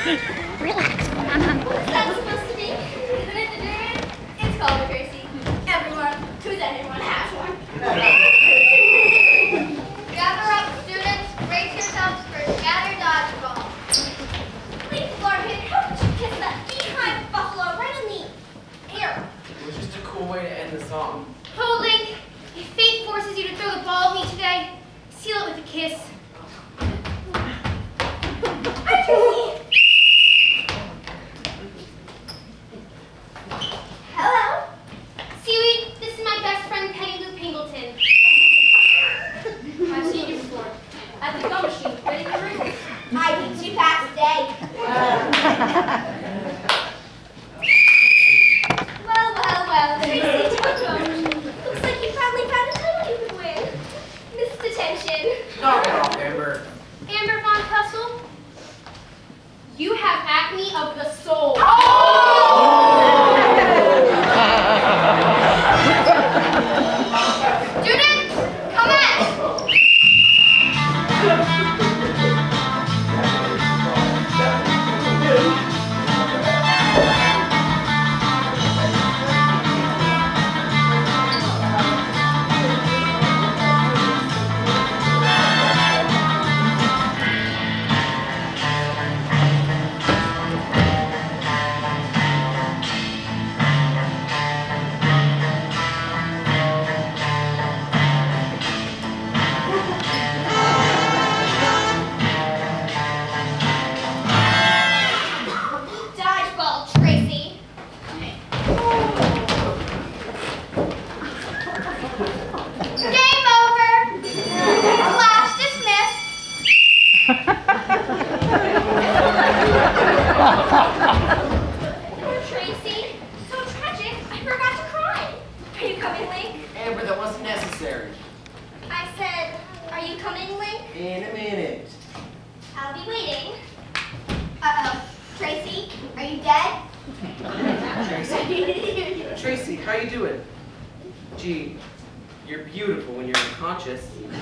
What's that supposed to be? It's called Tracy. Everyone who's anyone has one. Gather up, students. Brace yourselves for scatter dodgeball. Please, Larkin, how could you kiss that beehive buffalo right in the air? It was just a cool way to end the song. Oh, Link, if fate forces you to throw the ball at me today, seal it with a kiss. Hi, Tracy. Hello. Seaweed, this is my best friend, Penny Lou Pingleton. I've seen you before. At the gum machine, ready for wrinkles. I beat you past day. Well, Tracy Toto. Looks like you finally found a title you could win. Missed detention. Knock it off, Amber. Amber Von Tussle, you have acne of the soul. Students, come at! Dodgeball, Tracy. Game over. Class dismissed. Poor Tracy. So tragic, I forgot to cry. Are you coming, Link? Amber, that wasn't necessary. I said, are you coming, Link? In a minute. I'll be waiting. Uh-oh. Tracy, are you dead? Tracy, how you doing? Gee, you're beautiful when you're unconscious.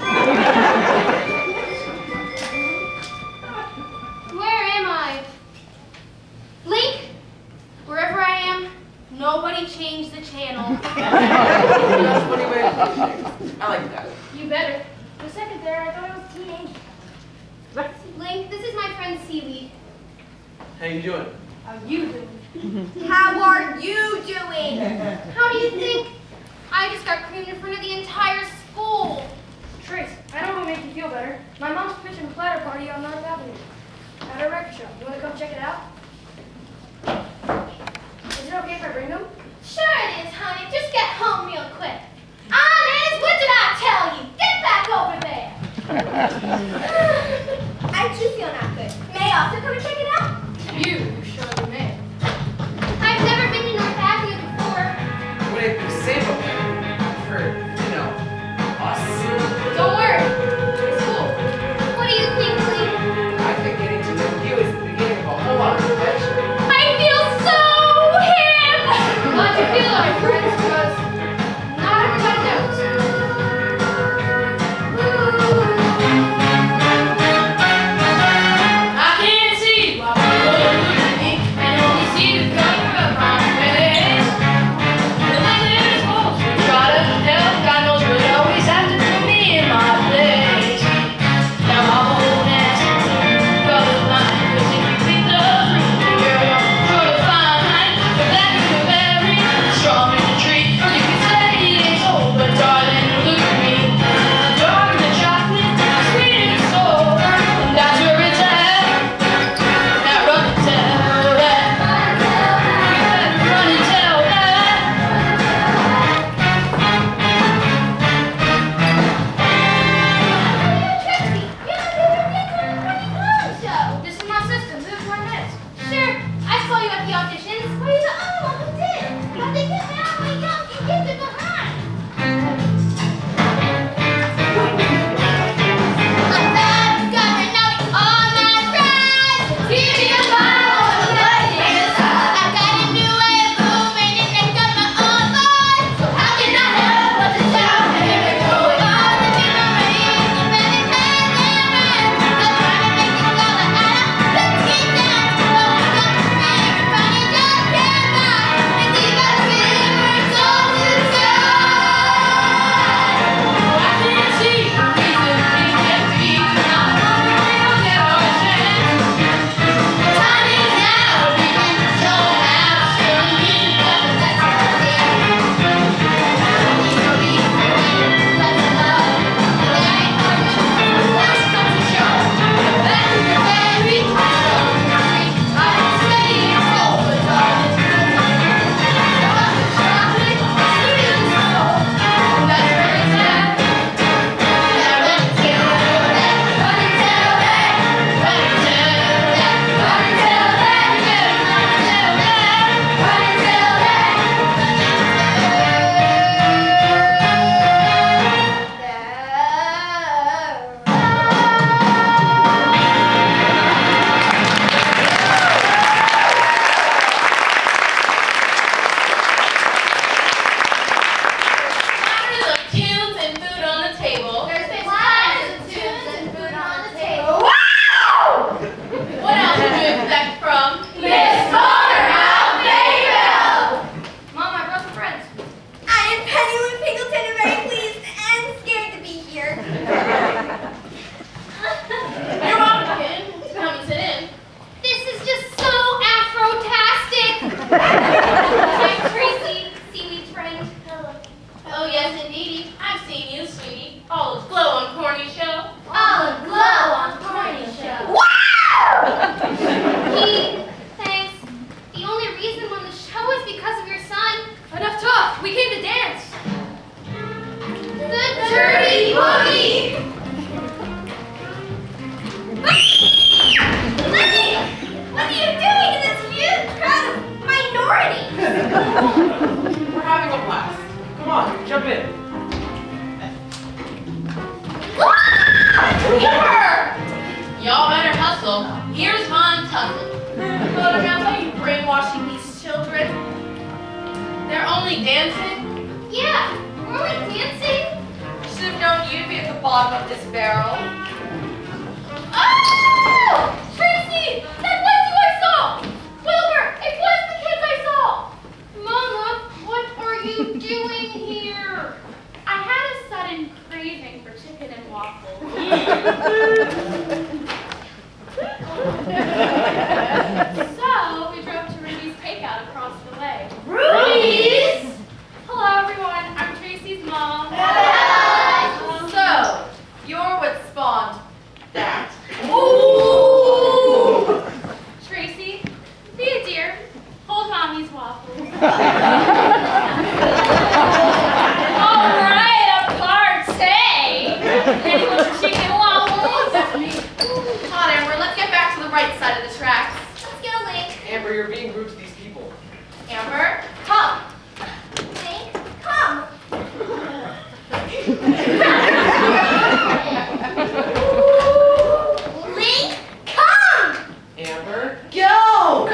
Where am I? Link? Wherever I am, nobody change the channel. That's a funny way to put things. I like that. You better. For a second there, I thought I was a teenager. Link, this is my friend Seaweed. How you doing? How you doing? How are you doing? How do you think? I just got creamed in front of the entire school. Trace, I know what will make you feel better. My mom's pitching a platter party on North Avenue. At a record shop. You want to come check it out? Is it okay if I bring them? Sure it is, honey. Just get home real quick. Honest, what did I tell you? Get back over there. I too feel not good. May I also come and check it out? You surely may. I've never been to North Avenue before. Would it be safe up there for, us? Don't worry. It's cool. What do you think, Lee? I think getting to know you is the beginning of a whole lot of adventure. I feel so hip! Glad you feel like friends, because not everybody knows. I can't see why people do think I know tussle. Here's Von Tussle. But now why are you brainwashing these children? They're only dancing? Yeah, we're only dancing. Should have known you'd be at the bottom of this barrel. Oh! Tracy! That was who I saw! Wilbur, it was the kids I saw! Mama, what are you doing here? I had a sudden craving for chicken and waffles. So we drove to Ruby's Takeout across the way. Ruby's? Hello everyone, I'm Tracy's mom. So, you're what spawned that. Ooh! Tracy, be a dear. Hold mommy's waffles. All right, a party. Anyone for chicken and waffles? Come on, Amber, let's get back to the right side of the tracks. Let's get a link. Amber, you're being rude to these people. Amber, come. Link, come. Link, come! Amber? Go!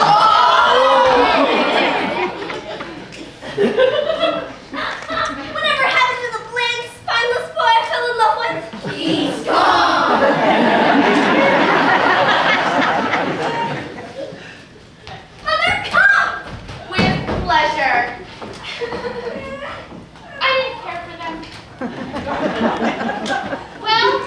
Whatever happened to the bland, spineless boy I fell in love with? He's gone! Mother, come! With pleasure. I didn't care for them. Well,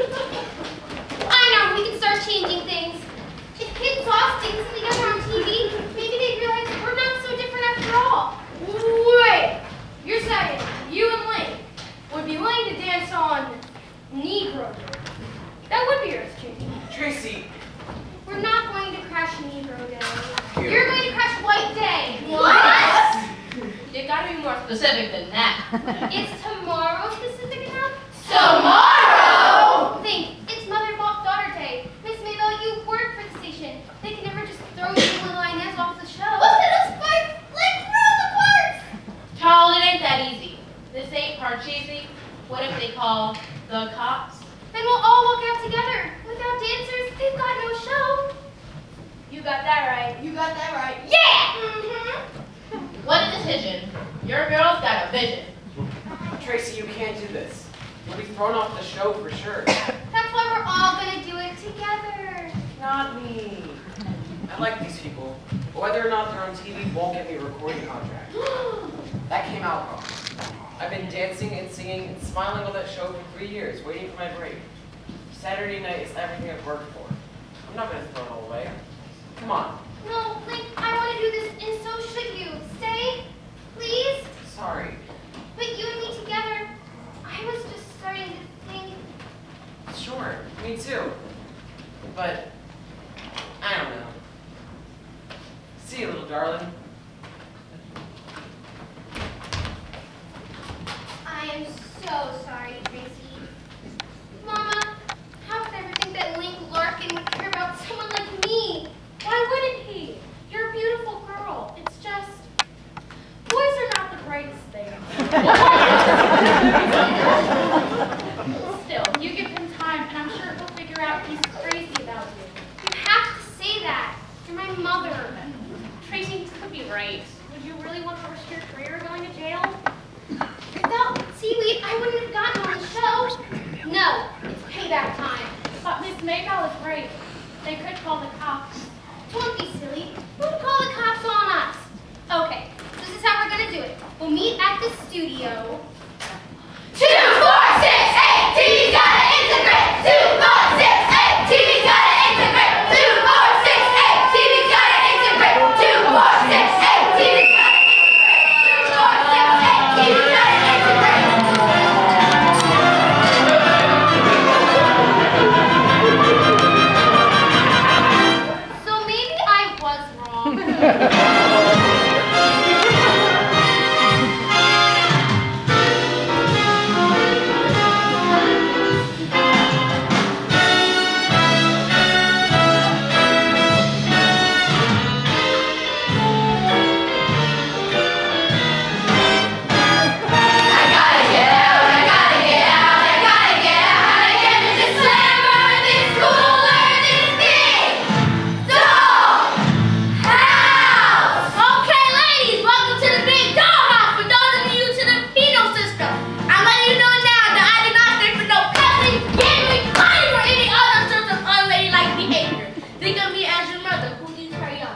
I know, we can start changing things. If kids saw us dancing together on TV, maybe they'd realize we're not so different after all. Wait, you're saying you and Link would be willing to dance on Negro Day? That would be earth-changing. Tracy! We're not going to crash Negro Day. Here. You're going to crash White Day. What? You gotta be more specific than that. Is tomorrow specific enough? Tomorrow! Think, it's Mother-Daughter Day. Miss Maybell, you work for the station. They can never just throw you little Inez off the show. Listen to Spike! Let's throw the parts! Charles, it ain't that easy. This ain't Parcheesi. What if they call the cops? Then we'll all walk out together. Without dancers, they've got no show. You got that right. You got that right. Yeah! Mm-hmm. What a decision. Your girl's got a vision. Tracy, you can't do this. You'll be thrown off the show for sure. That's why we're all gonna do it together. Not me. I like these people, but whether or not they're on TV won't get me a recording contract. That came out wrong. I've been dancing and singing and smiling on that show for 3 years, waiting for my break. Saturday night is everything I've worked for. I'm not gonna throw it all away. Come on. No, Link, I want to do this, and so should you. Stay, please. Sorry. But you and me together, I was just starting to think. Sure, me too. But, I don't know. See you, little darling. I am so sorry, Tracy. Mama, how could I ever think that Link Larkin would care about someone like me? Why wouldn't he? You're a beautiful girl. It's just, boys are not the brightest thing. Still, you give him time, and I'm sure he'll figure out he's crazy about you. You have to say that. You're my mother. Tracy, you could be right. Would you really want to risk your career going to jail? Without seaweed, I wouldn't have gotten on the show. No, it's payback time. But Miss Maybell is right. They could call the cops. Don't be silly. Who would call the cops on us? Okay, this is how we're gonna do it. We'll meet at the studio. 2, 4, 6, 8, TV's gotta integrate! 2, 4, 6, 8, TV's gotta integrate! 2, 4, 6, 8, TV's gotta integrate! 2, 4, 6, 8, TV's gotta integrate! 2, 4, 6, 8, TV's gotta integrate! So maybe I was wrong. think of me as your mother. Who do you carry on?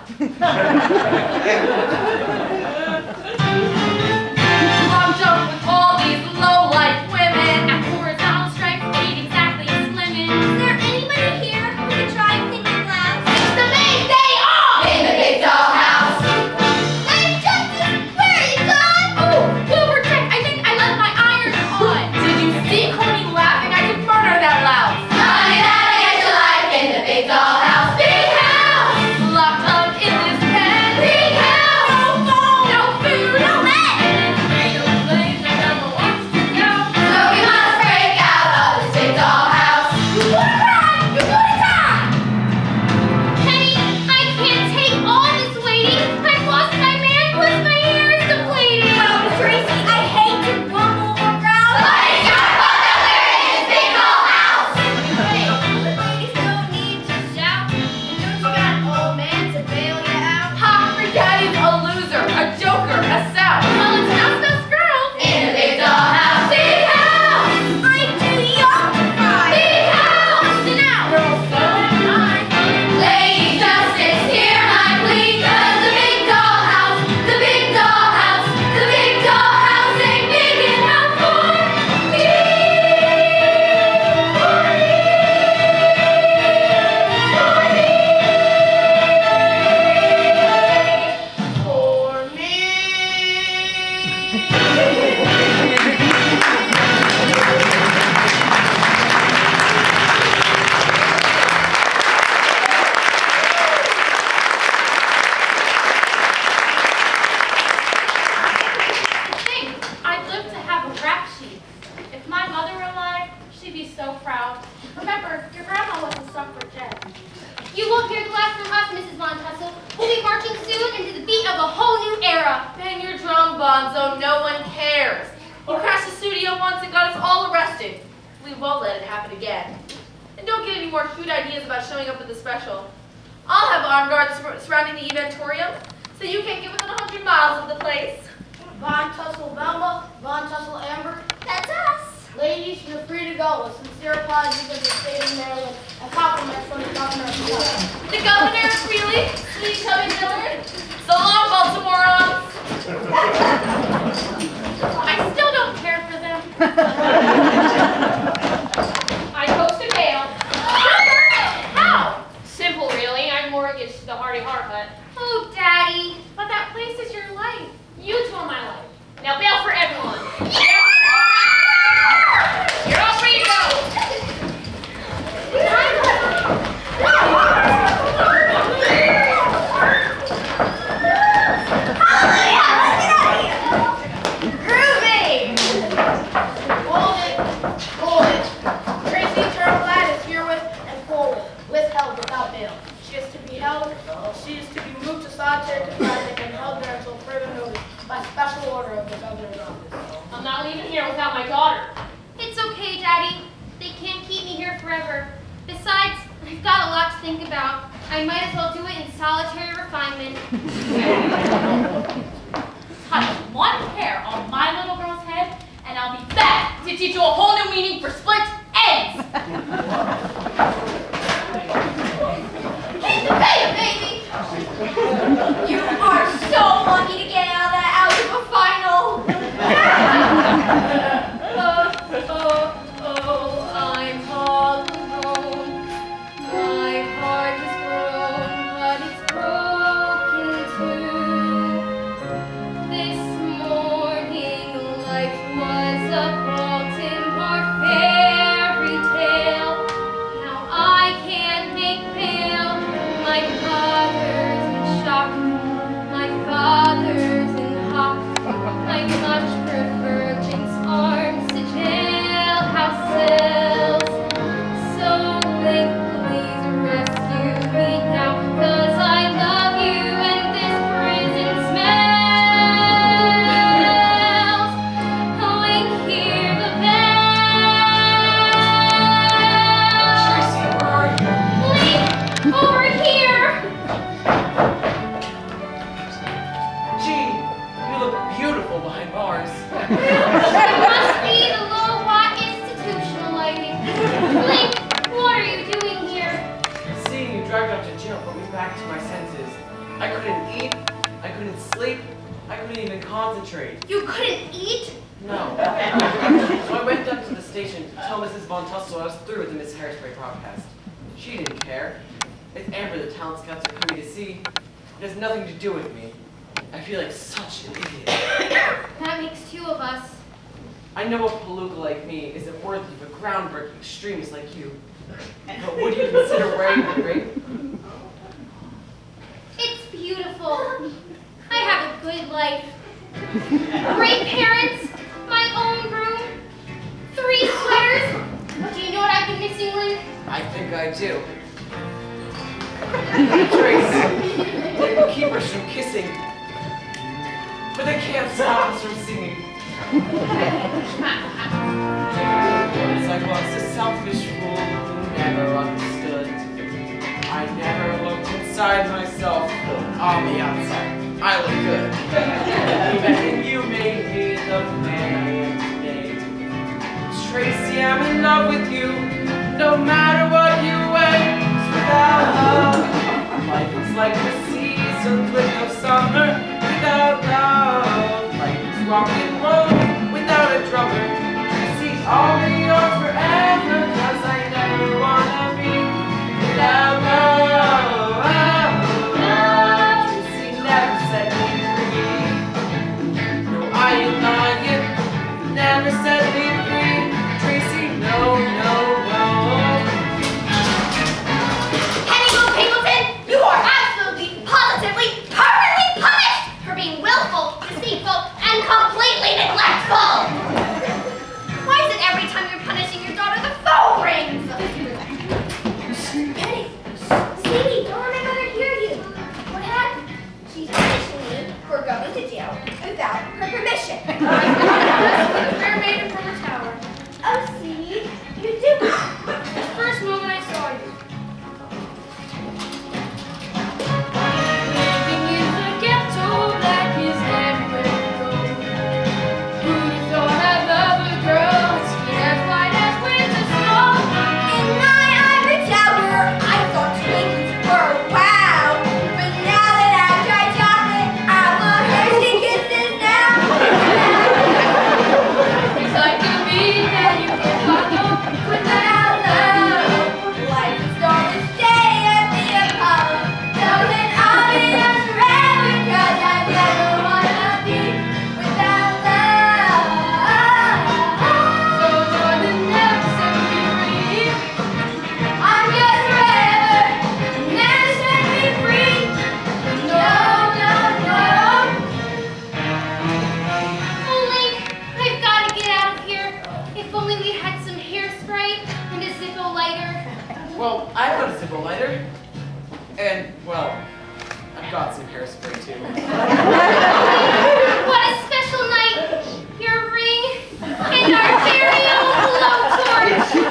Locked up with all these low-life women at horizontal stripes, ain't exactly slimming. Is there anybody here who can drive things loud? It's the main day off in the big dollhouse. Hey, Justice, where are you gone? Oh, Wilbur Check, I think I left my iron on. Did you see Coney laughing? I could murder that loud. Honey, how to get your life in the big dollhouse. Big house. Locked up in this pen. Big house. No phone, no food, No rent. radio plays, I don't know what to do. So we must break out of this big dollhouse. You wanna ride? You wanna die? Penny, I can't take all this waiting. I've lost my man plus my hair is depleted. Oh, Tracy, I hate to grumble or growl, but it's your fault that we're in this big dollhouse. Hey, the ladies don't need to shout. And don't you got an old man to bail you out? Ha, your daddy's a loser, a joker, a sow. Well, it's not those girls. In the big dollhouse. Big house. I'm too young to cry. Big house. Listen out. Girls, so am I. Lady Justice, hear my plea, 'cause the big dollhouse, the big dollhouse, the big dollhouse ain't big enough for me. For me. Think, I'd live to have a rap sheet. If my mother were alive, she'd be so proud. Remember, your grandma was a suffragette. You won't hear the last from us, Mrs. Von Tussle. We'll be marching soon into the beat of a whole new era. Bang your drum, Bonzo, no one cares. You crashed the studio once and got us all arrested. We won't let it happen again. And don't get any more cute ideas about showing up at the special. I'll have armed guards surrounding the eventorium, so you can't get within 100 miles of the place. Von Tussle Velma, Von Tussle Amber. That's us. Ladies, you're free to go with sincere apologies of the state of Maryland and compliments from the governor of Kentucky. The governor, really? Sweet Tubby Dillard? So long, Baltimoreans. I still don't care for them. I posted bail. How? Simple, really. I mortgaged the Hardy Harput. Oh, Daddy. But that place is your life. You tore my life. Now bail for everyone. You're all free to go. Groovy! Hold it, hold it. Tracy Turnblad is herewith and forward, withheld without bail. She is to be held, she is to be moved to solitary confinement and held there until further notice by special order of the governor's office. I'm not leaving here without my daughter. It's okay, Daddy. They can't keep me here forever. Besides, I've got a lot to think about. I might as well do it in solitary refinement. Touch one hair on my little girl's head, and I'll be back to teach you a whole new meaning for split ends. Keep the beta, baby. You are so lucky to get out of that algebra final. I'm all alone. My heart is grown, but it's broken too. This morning life was a Baltimore fairy tale. that put me back to my senses. I couldn't eat, I couldn't sleep, I couldn't even concentrate. You couldn't eat? No. So I went down to the station to tell Mrs. Von Tussle I was through with the Miss Hairspray broadcast. She didn't care. It's Amber the talent scouts are coming to see. It has nothing to do with me. I feel like such an idiot. That makes two of us. I know a palooka like me isn't worthy of a groundbreaking extremist like you. But would you consider wearing the ring? It's beautiful. I have a good life. Great parents, my own room, 3 sweaters. Do you know what I've been missing, Lynn? I think I do. Tracy, they can keep us from kissing, but they can't stop us from singing. Once I was a selfish fool who never understood. I never looked inside myself. On the outside, I look good. And you made me the man I am today. Tracy, I'm in love with you, no matter what you weigh. Without love, life is like the seasons with no summer. Without love, life is rock and roll without a drummer. See, I'll be yours forever, 'cause I never wanna be without love. See, never set me free. No, I ain't lying, never set me free. Tracy, no, no, no. You are absolutely, positively, permanently punished for being willful, deceitful, and completely neglectful! Why is it every time you're punishing your daughter, the phone rings? Penny, Stevie, don't let my mother hear you. What happened? She's punishing me for going to jail without her permission. Fair maiden from the tower. Oh, Stevie, you do. The first moment I saw you. Well, I've got a Zippo lighter, and, well, I've got some hairspray, too. What a special night! Your ring and our very own blowtorch!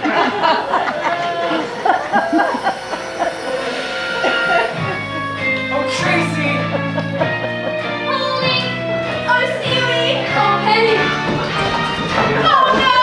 Oh, Tracy! Oh, Link! Oh, Stevie! Oh, Penny! Oh, no!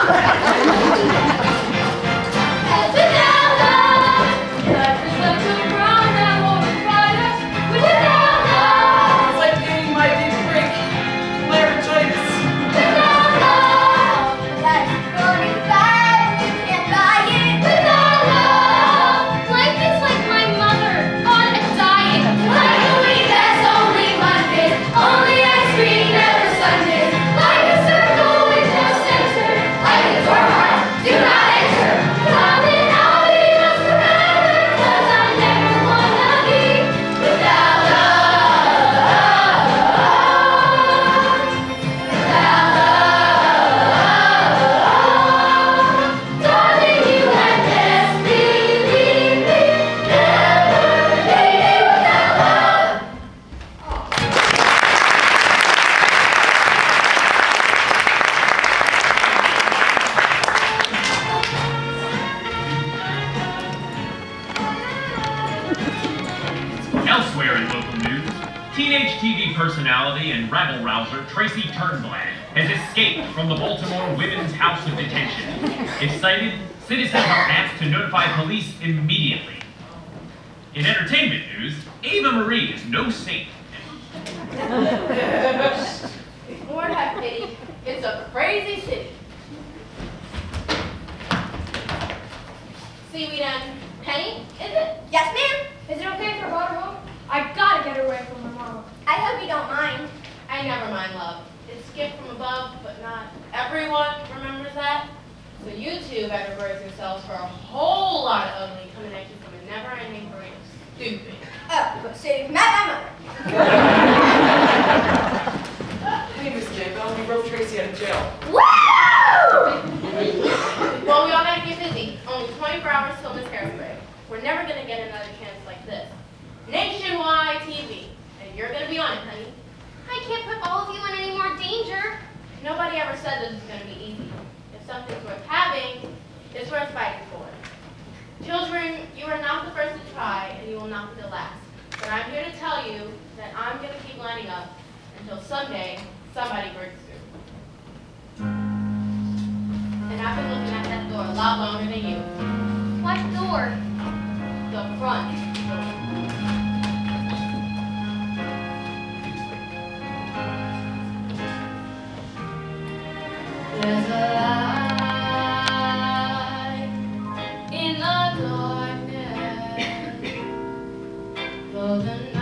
Life is like a brown that won't fight us without love! It's like getting my deep break, laryngitis. Without love! Life's 45, you can't buy it. Without love! Life is like my mother on a diet. Like a week that's only Mondays, only ice cream, never Sundays. Like a circle with no center, like a door heart, do not enter. Come and I'll be yours forever, 'cause I never wanna be without love. Without love. Darling, you had best believe me, never leave without love. Elsewhere in local news, teenage TV personality and rabble-rouser Tracy Turnblad has escaped from the Baltimore Women's House of Detention. If cited, citizens are asked to notify police immediately. In entertainment news, Ava Marie is no saint. Lord have pity. It's a crazy city. Seaweed and Penny, is it? Yes, ma'am. Is it okay if I brought her home? I gotta get her away from her mama. I hope you don't mind. I never mind, love. It's gift from above, but not everyone remembers that. So you two better brace yourselves for a whole lot of ugly coming at you from a never-ending parade of stupid. Oh, so you've met my mother. Hey, Miss Campbell, we broke Tracy out of jail. Woo! Well, we all gotta get busy. Only 24 hours till Miss Hairspray. We're never gonna get another chance like this. Nationwide TV. And you're gonna be on it, honey. I can't put all of you in any more danger. Nobody ever said this is gonna be easy. If something's worth having, it's worth fighting for. Children, you are not the first to try, and you will not be the last. But I'm here to tell you that I'm gonna keep lining up until someday somebody breaks through. And I've been looking at that door a lot longer than you. What door? The front door. There's a light in the darkness, though the night